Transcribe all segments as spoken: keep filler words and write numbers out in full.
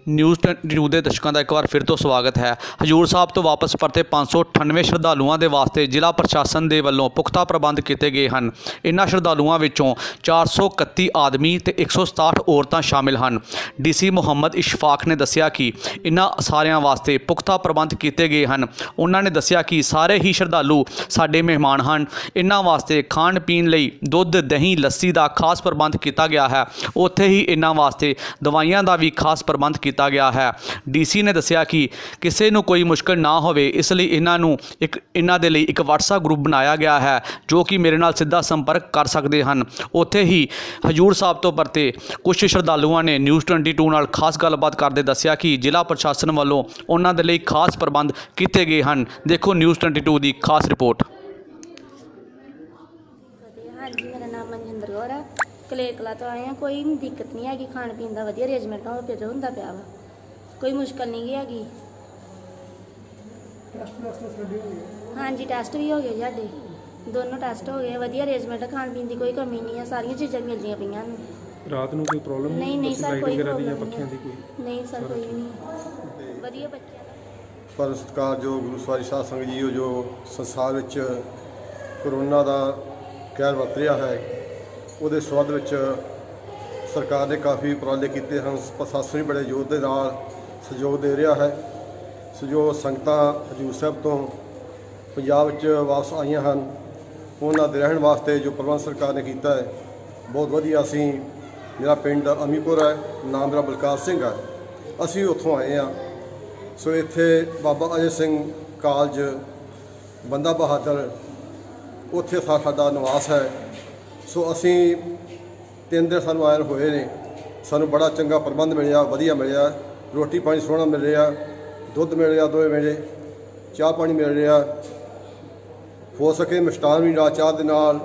News to ਦੇ ਦਰਸ਼ਕਾਂ ਦਾ ਇੱਕ ਵਾਰ ਫਿਰ ਤੋਂ ਸਵਾਗਤ ਹੈ। ਹਜੂਰ ਸਾਹਿਬ ਤੋਂ ਵਾਪਸ ਪਰਤੇ ਪੰਜ ਸੌ ਅਠਾਨਵੇਂ ਸ਼ਰਧਾਲੂਆਂ ਦੇ ਵਾਸਤੇ ਜ਼ਿਲ੍ਹਾ ਪ੍ਰਸ਼ਾਸਨ ਦੇ ਵੱਲੋਂ ਪੁਖਤਾ ਪ੍ਰਬੰਧ ਕੀਤੇ ਗਏ ਹਨ। ਇਨ੍ਹਾਂ ਸ਼ਰਧਾਲੂਆਂ ਵਿੱਚੋਂ ਚਾਰ ਸੌ ਇਕੱਤੀ ਆਦਮੀ ਤੇ ਇੱਕ ਸੌ ਸਤਾਹਠ ਔਰਤਾਂ ਸ਼ਾਮਿਲ ਹਨ। ਡੀਸੀ ਮੁਹੰਮਦ ਇਸ਼ਫਾਕ ਨੇ ਦੱਸਿਆ ਕਿ ਇਨ੍ਹਾਂ ਸਾਰਿਆਂ ਵਾਸਤੇ ਪੁਖਤਾ ਪ੍ਰਬੰਧ ਕੀਤੇ ਗਏ ਹਨ। ਉਹਨਾਂ ਨੇ ਦੱਸਿਆ ਕਿ ਸਾਰੇ ਹੀ ਸ਼ਰਧਾਲੂ ਸਾਡੇ ਮਹਿਮਾਨ ਹਨ। ਇਨ੍ਹਾਂ ਵਾਸਤੇ ਖਾਣ ਪੀਣ ਲਈ ਦੁੱਧ, ਦਹੀਂ, ਲੱਸੀ ਦਾ ਖਾਸ ਪ੍ਰਬੰਧ ਕੀਤਾ ਗਿਆ ਹੈ। ਉੱਥੇ ਹੀ ਇਨ੍ਹਾਂ ਵਾਸਤੇ ਦਵਾਈਆਂ ਦਾ ਵੀ ਖਾਸ ਪ੍ਰਬੰਧ ਕੀਤਾ ਗਿਆ ਹੈ। ਡੀਸੀ ਨੇ ਦੱਸਿਆ ਕਿ ਕਿਸੇ ਨੂੰ ਕੋਈ ਮੁਸ਼ਕਲ ਨਾ ਹੋਵੇ, ਇਸ ਲਈ ਇਹਨਾਂ ਨੂੰ ਇੱਕ ਇਹਨਾਂ ਦੇ ਲਈ ਇੱਕ WhatsApp ਗਰੁੱਪ ਬਣਾਇਆ ਗਿਆ ਹੈ ਜੋ ਕਿ ਮੇਰੇ ਨਾਲ ਸਿੱਧਾ ਸੰਪਰਕ ਕਰ ਸਕਦੇ ਹਨ। ਉੱਥੇ ਹੀ ਹਜੂਰ ਸਾਹਿਬ ਤੋਂ ਪਰਤੇ ਕੁਝ ਸ਼ਰਧਾਲੂਆਂ ਨੇ ਨਿਊਜ਼ ਬਾਈ ਨਾਲ ਖਾਸ ਗੱਲਬਾਤ ਕਰਦੇ ਦੱਸਿਆ ਕਿ ਜ਼ਿਲ੍ਹਾ ਪ੍ਰਸ਼ਾਸਨ ਵੱਲੋਂ ਉਹਨਾਂ ਦੇ ਲਈ ਖਾਸ ਪ੍ਰਬੰਧ ਕੀਤੇ ਗਏ ਹਨ। ਦੇਖੋ ਨਿਊਜ਼ ਬਾਈ ਦੀ ਖਾਸ ਰਿਪੋर्ट। हाँ जी, मेरा नाम मनजिंदर कौर है। कलेरकला तो आए हैं। कोई दिक्कत नहीं हैगी, खाने पीने का वधिया अरेंजमेंट हो पे होंदा पिया वा, कोई मुश्किल नहीं हैगी। हाँ जी, टेस्ट भी हो गए साडे, दोनों टेस्ट हो गए, वधिया अरेंजमेंट, खाने पीने की कोई कमी नहीं है, सारियां चीज़ां मिलदियां पईयां ने। रात में कोई प्रॉब्लम नहीं नहीं सर, कोई प्रॉब्लम पक्खियां दी कोई नहीं सर, कोई नहीं, वधिया बच्चे पर सरकार जो गुरु सवारी साध संगत जी जो संसार विच कोरोना का कहर वरत रहा है, ਉਹਦੇ ਸੰਬੰਧ ਵਿੱਚ ਸਰਕਾਰ ਨੇ ਕਾਫੀ ਉਪਰਾਲੇ ਕੀਤੇ ਹਨ। ਪ੍ਰਸ਼ਾਸਨ ਵੀ ਬੜੇ ਜ਼ੋਰ ਦੇ ਨਾਲ ਸਹਿਯੋਗ ਦੇ ਰਿਹਾ ਹੈ। ਸੋ ਜੋ ਸੰਗਤਾਂ ਹਜੂਰ ਸਾਹਿਬ ਤੋਂ ਪੰਜਾਬ ਵਿੱਚ ਵਾਪਸ ਆਈਆਂ ਹਨ, ਉਹਨਾਂ ਦੇ ਰਹਿਣ ਵਾਸਤੇ ਜੋ ਪ੍ਰਬੰਧ ਸਰਕਾਰ ਨੇ ਕੀਤਾ ਹੈ ਬਹੁਤ ਵਧੀਆ। ਅਸੀਂ ਮੇਰਾ ਪਿੰਡ ਅਮੀਪੁਰ ਹੈ, ਨਾਮ ਮੇਰਾ ਬਲਕਾਰ ਸਿੰਘ ਹੈ, ਅਸੀਂ ਉੱਥੋਂ ਆਏ ਹਾਂ। ਸੋ ਇੱਥੇ ਬਾਬਾ ਅਜੇ ਸਿੰਘ ਕਾਲਜ ਬੰਦਾ ਬਹਾਦਰ, ਉੱਥੇ ਸਾ ਸਾਡਾ ਨਿਵਾਸ ਹੈ। ਸੋ ਅਸੀਂ ਤਿੰਨ ਦਿਨ ਸਾਨੂੰ ਆਏ ਹੋਏ ਨੇ, ਸਾਨੂੰ ਬੜਾ ਚੰਗਾ ਪ੍ਰਬੰਧ ਮਿਲਿਆ, ਵਧੀਆ ਮਿਲਿਆ, ਰੋਟੀ ਪਾਣੀ ਸੋਹਣਾ ਮਿਲ ਰਿਹਾ, ਦੁੱਧ ਮਿਲ ਰਿਹਾ ਦੋਵੇਂ ਵੇਲੇ, ਚਾਹ ਪਾਣੀ ਮਿਲ ਰਿਹਾ, ਹੋ ਸਕੇ ਮਿਸ਼ਟਾਨ ਵੀ ਨਾਲ ਚਾਹ ਦੇ ਨਾਲ,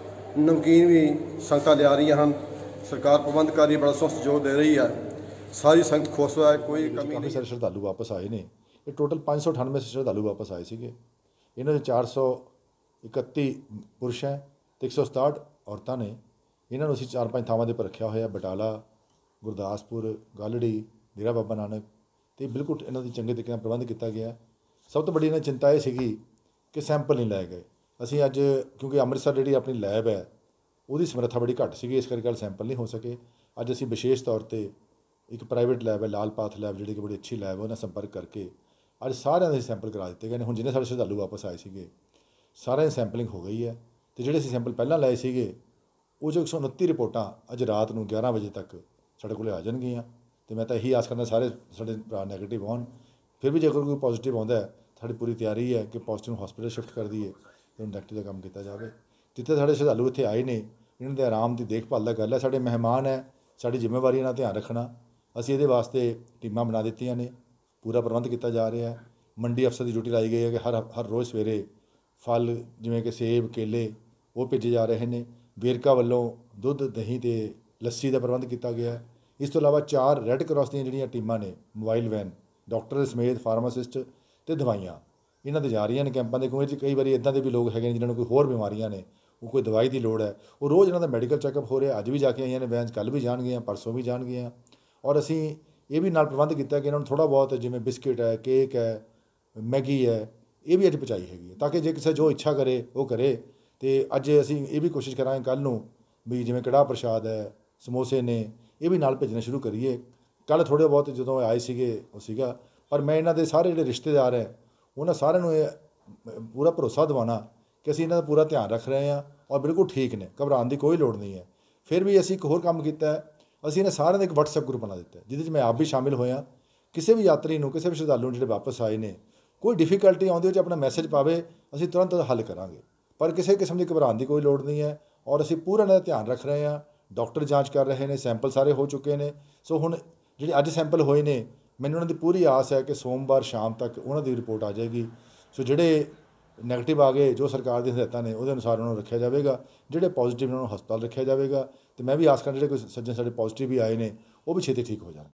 ਨਮਕੀਨ ਵੀ ਸੰਗਤਾਂ ਲਿਆ ਰਹੀਆਂ ਹਨ। ਸਰਕਾਰ ਪ੍ਰਬੰਧ ਕਰ ਰਹੀ, ਬੜਾ ਸਹਿਯੋਗ ਦੇ ਰਹੀ ਹੈ, ਸਾਰੀ ਸੰਗਤ ਖੁਸ਼ ਹੈ, ਕੋਈ ਕਮੀ ਕਾਫੀ ਸਾਰੇ ਸ਼ਰਧਾਲੂ ਵਾਪਸ ਆਏ ਨੇ। ਇਹ ਟੋਟਲ ਪੰਜ ਸੌ ਅਠਾਨਵੇਂ ਸ਼ਰਧਾਲੂ ਵਾਪਸ ਆਏ ਸੀਗੇ। ਇਹਨਾਂ ਦੇ ਚਾਰ ਸੌ ਇਕੱਤੀ ਪੁਰਸ਼ ਹੈ ਅਤੇ ਇੱਕ ਸੌ ਸਤਾਹਠ ਔਰਤਾਂ ਨੇ। ਇਹਨਾਂ ਨੂੰ ਅਸੀਂ ਚਾਰ ਪੰਜ ਥਾਵਾਂ ਦੇ ਉੱਪਰ ਰੱਖਿਆ ਹੋਇਆ, ਬਟਾਲਾ, ਗੁਰਦਾਸਪੁਰ, ਗਾਲੜੀ, ਡੇਰਾ ਬਾਬਾ ਨਾਨਕ, ਅਤੇ ਬਿਲਕੁਲ ਇਹਨਾਂ ਦੀ ਚੰਗੇ ਤਰੀਕੇ ਨਾਲ ਪ੍ਰਬੰਧ ਕੀਤਾ ਗਿਆ। ਸਭ ਤੋਂ ਵੱਡੀ ਇਹਨਾਂ ਦੀ ਚਿੰਤਾ ਇਹ ਸੀਗੀ ਕਿ ਸੈਂਪਲ ਨਹੀਂ ਲਏ ਗਏ। ਅਸੀਂ ਅੱਜ ਕਿਉਂਕਿ ਅੰਮ੍ਰਿਤਸਰ ਜਿਹੜੀ ਆਪਣੀ ਲੈਬ ਹੈ ਉਹਦੀ ਸਮਰੱਥਾ ਬੜੀ ਘੱਟ ਸੀਗੀ, ਇਸ ਕਰਕੇ ਸੈਂਪਲ ਨਹੀਂ ਹੋ ਸਕੇ। ਅੱਜ ਅਸੀਂ ਵਿਸ਼ੇਸ਼ ਤੌਰ 'ਤੇ ਇੱਕ ਪ੍ਰਾਈਵੇਟ ਲੈਬ ਹੈ, ਲਾਲ ਪਾਥ ਲੈਬ, ਜਿਹੜੀ ਕਿ ਬੜੀ ਅੱਛੀ ਲੈਬ ਹੈ, ਉਹਨਾਂ ਸੰਪਰਕ ਕਰਕੇ ਅੱਜ ਸਾਰਿਆਂ ਦੇ ਸੈਂਪਲ ਕਰਾ ਦਿੱਤੇ ਗਏ ਨੇ। ਹੁਣ ਜਿੰਨੇ ਸਾਡੇ ਸ਼ਰਧਾਲੂ ਵਾਪਸ ਆਏ ਸੀਗੇ ਸਾਰਿਆਂ ਦੀ ਸੈਂਪਲਿੰਗ ਹੋ ਗਈ ਹੈ, ਅਤੇ ਜਿਹੜੇ ਅਸੀਂ ਸੈਂਪਲ ਪਹਿਲਾਂ ਲਏ ਸੀਗੇ ਉਹ 'ਚੋਂ ਇੱਕ ਸੌ ਉਨੱਤੀ ਰਿਪੋਰਟਾਂ ਅੱਜ ਰਾਤ ਨੂੰ ਗਿਆਰਾਂ ਵਜੇ ਤੱਕ ਸਾਡੇ ਕੋਲ ਆ ਜਾਣਗੀਆਂ। ਅਤੇ ਮੈਂ ਤਾਂ ਇਹੀ ਆਸ ਕਰਦਾ ਸਾਰੇ ਸਾਡੇ ਭਰਾ ਨੈਗੇਟਿਵ ਆਉਣ। ਫਿਰ ਵੀ ਜੇਕਰ ਕੋਈ ਪੋਜ਼ੀਟਿਵ ਆਉਂਦਾ ਸਾਡੀ ਪੂਰੀ ਤਿਆਰੀ ਹੈ ਕਿ ਪੋਜ਼ੀਟਿਵ ਨੂੰ ਹਸਪੀਟਲ ਸ਼ਿਫਟ ਕਰ ਦਈਏ ਅਤੇ ਨੈਗੇਟਿਵ ਦਾ ਕੰਮ ਕੀਤਾ ਜਾਵੇ। ਜਿੱਥੇ ਸਾਡੇ ਸ਼ਰਧਾਲੂ ਇੱਥੇ ਆਏ ਨੇ, ਇਹਨਾਂ ਦੇ ਆਰਾਮ ਦੀ ਦੇਖਭਾਲ ਦਾ ਗੱਲ ਹੈ, ਸਾਡੇ ਮਹਿਮਾਨ ਹੈ, ਸਾਡੀ ਜ਼ਿੰਮੇਵਾਰੀ ਇਹਨਾਂ ਦਾ ਧਿਆਨ ਰੱਖਣਾ। ਅਸੀਂ ਇਹਦੇ ਵਾਸਤੇ ਟੀਮਾਂ ਬਣਾ ਦਿੱਤੀਆਂ ਨੇ, ਪੂਰਾ ਪ੍ਰਬੰਧ ਕੀਤਾ ਜਾ ਰਿਹਾ ਹੈ। ਮੰਡੀ ਅਫਸਰ ਦੀ ਡਿਊਟੀ ਲਾਈ ਗਈ ਹੈ ਕਿ ਹਰ ਹਰ ਰੋਜ਼ ਸਵੇਰੇ ਫਲ ਜਿਵੇਂ ਕਿ ਸੇਬ, ਕੇਲੇ ਉਹ ਭੇਜੇ ਜਾ ਰਹੇ ਨੇ। ਵੇਰਕਾ ਵੱਲੋਂ ਦੁੱਧ, ਦਹੀਂ ਅਤੇ ਲੱਸੀ ਦਾ ਪ੍ਰਬੰਧ ਕੀਤਾ ਗਿਆ। ਇਸ ਤੋਂ ਇਲਾਵਾ ਚਾਰ ਰੈੱਡ ਕਰਾਸ ਦੀਆਂ ਜਿਹੜੀਆਂ ਟੀਮਾਂ ਨੇ, ਮੋਬਾਈਲ ਵੈਨ, ਡਾਕਟਰ ਸਮੇਤ ਫਾਰਮਾਸਿਸਟ ਅਤੇ ਦਵਾਈਆਂ ਇਹਨਾਂ ਦੇ ਜਾ ਰਹੀਆਂ ਨੇ ਕੈਂਪਾਂ ਦੇ। ਕਿਉਂਕਿ ਕਈ ਵਾਰੀ ਇੱਦਾਂ ਦੇ ਵੀ ਲੋਕ ਹੈਗੇ ਨੇ ਜਿਨ੍ਹਾਂ ਨੂੰ ਕੋਈ ਹੋਰ ਬਿਮਾਰੀਆਂ ਨੇ, ਉਹ ਕੋਈ ਦਵਾਈ ਦੀ ਲੋੜ ਹੈ, ਉਹ ਰੋਜ਼ ਇਹਨਾਂ ਦਾ ਮੈਡੀਕਲ ਚੈੱਕਅਪ ਹੋ ਰਿਹਾ। ਅੱਜ ਵੀ ਜਾ ਕੇ ਆਈਆਂ ਨੇ ਵੈਨਸ, ਕੱਲ੍ਹ ਵੀ ਜਾਣਗੀਆਂ, ਪਰਸੋਂ ਵੀ ਜਾਣਗੀਆਂ। ਔਰ ਅਸੀਂ ਇਹ ਵੀ ਨਾਲ ਪ੍ਰਬੰਧ ਕੀਤਾ ਕਿ ਇਹਨਾਂ ਨੂੰ ਥੋੜ੍ਹਾ ਬਹੁਤ ਜਿਵੇਂ ਬਿਸਕਿਟ ਹੈ, ਕੇਕ ਹੈ, ਮੈਗੀ ਹੈ, ਇਹ ਵੀ ਅੱਜ ਪਹੁੰਚਾਈ ਹੈਗੀ ਹੈ, ਤਾਂ ਕਿ ਜੇ ਕਿਸੇ ਜੋ ਇੱਛਾ ਕਰੇ ਉਹ ਕਰੇ। ਅਤੇ ਅੱਜ ਅਸੀਂ ਇਹ ਵੀ ਕੋਸ਼ਿਸ਼ ਕਰਾਂਗੇ ਕੱਲ੍ਹ ਨੂੰ ਵੀ ਜਿਵੇਂ ਕੜਾਹ ਪ੍ਰਸ਼ਾਦ ਹੈ, ਸਮੋਸੇ ਨੇ, ਇਹ ਵੀ ਨਾਲ ਭੇਜਣਾ ਸ਼ੁਰੂ ਕਰੀਏ। ਕੱਲ੍ਹ ਥੋੜ੍ਹੇ ਬਹੁਤ ਜਦੋਂ ਆਏ ਸੀਗੇ ਉਹ ਸੀਗਾ, ਪਰ ਮੈਂ ਇਹਨਾਂ ਦੇ ਸਾਰੇ ਜਿਹੜੇ ਰਿਸ਼ਤੇਦਾਰ ਹੈ ਉਹਨਾਂ ਸਾਰਿਆਂ ਨੂੰ ਇਹ ਪੂਰਾ ਭਰੋਸਾ ਦਿਵਾਉਣਾ ਕਿ ਅਸੀਂ ਇਹਨਾਂ ਦਾ ਪੂਰਾ ਧਿਆਨ ਰੱਖ ਰਹੇ ਹਾਂ ਔਰ ਬਿਲਕੁਲ ਠੀਕ ਨੇ, ਘਬਰਾਉਣ ਦੀ ਕੋਈ ਲੋੜ ਨਹੀਂ ਹੈ। ਫਿਰ ਵੀ ਅਸੀਂ ਇੱਕ ਹੋਰ ਕੰਮ ਕੀਤਾ, ਅਸੀਂ ਇਹਨਾਂ ਸਾਰਿਆਂ ਦਾ ਇੱਕ WhatsApp ਗਰੁੱਪ ਬਣਾ ਦਿੱਤਾ ਜਿਹਦੇ 'ਚ ਮੈਂ ਆਪ ਵੀ ਸ਼ਾਮਿਲ ਹੋਇਆ। ਕਿਸੇ ਵੀ ਯਾਤਰੀ ਨੂੰ, ਕਿਸੇ ਵੀ ਸ਼ਰਧਾਲੂ ਨੂੰ ਜਿਹੜੇ ਵਾਪਸ ਆਏ ਨੇ, ਕੋਈ ਡਿਫੀਕਲਟੀ ਆਉਂਦੀ ਉਹ 'ਚ ਆਪਣਾ ਮੈਸੇਜ ਪਾਵੇ, ਅਸੀਂ ਤੁਰੰਤ ਹੱਲ ਕਰਾਂਗੇ। ਪਰ ਕਿਸੇ ਕਿਸਮ ਦੀ ਘਬਰਾਉਣ ਦੀ ਕੋਈ ਲੋੜ ਨਹੀਂ ਹੈ। ਔਰ ਅਸੀਂ ਪੂਰਾ ਇਹਨਾਂ ਦਾ ਧਿਆਨ ਰੱਖ ਰਹੇ ਹਾਂ। ਡਾਕਟਰ ਜਾਂਚ ਕਰ ਰਹੇ ਨੇ, ਸੈਂਪਲ ਸਾਰੇ ਹੋ ਚੁੱਕੇ ਨੇ। ਸੋ ਹੁਣ ਜਿਹੜੇ ਅੱਜ ਸੈਂਪਲ ਹੋਏ ਨੇ, ਮੈਨੂੰ ਉਹਨਾਂ ਦੀ ਪੂਰੀ ਆਸ ਹੈ ਕਿ ਸੋਮਵਾਰ ਸ਼ਾਮ ਤੱਕ ਉਹਨਾਂ ਦੀ ਰਿਪੋਰਟ ਆ ਜਾਏਗੀ। ਸੋ ਜਿਹੜੇ ਨੈਗੇਟਿਵ ਆ ਗਏ, ਜੋ ਸਰਕਾਰ ਦੀਆਂ ਹਦਾਇਤਾਂ ਨੇ ਉਹਦੇ ਅਨੁਸਾਰ ਉਹਨਾਂ ਨੂੰ ਰੱਖਿਆ ਜਾਵੇਗਾ। ਜਿਹੜੇ ਪੋਜ਼ੀਟਿਵ ਉਹਨਾਂ ਨੂੰ ਹਸਪਤਾਲ ਰੱਖਿਆ ਜਾਵੇਗਾ। ਅਤੇ ਮੈਂ ਵੀ ਆਸ ਕਰਦਾ ਜਿਹੜੇ ਕੋਈ ਸੱਜਣ ਸਾਡੇ ਪੋਜ਼ੀਟਿਵ ਵੀ ਆਏ ਨੇ ਉਹ ਵੀ ਛੇਤੀ ਠੀਕ ਹੋ ਜਾਣ।